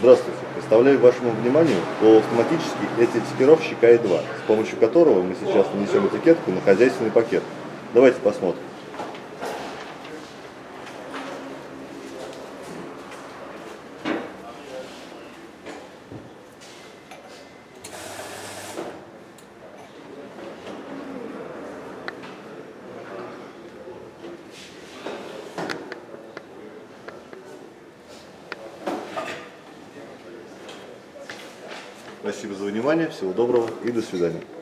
Здравствуйте. Представляю вашему вниманию полуавтоматический этикетировщик АИ-2, с помощью которого мы сейчас нанесем этикетку на хозяйственный пакет. Давайте посмотрим. Спасибо за внимание, всего доброго и до свидания.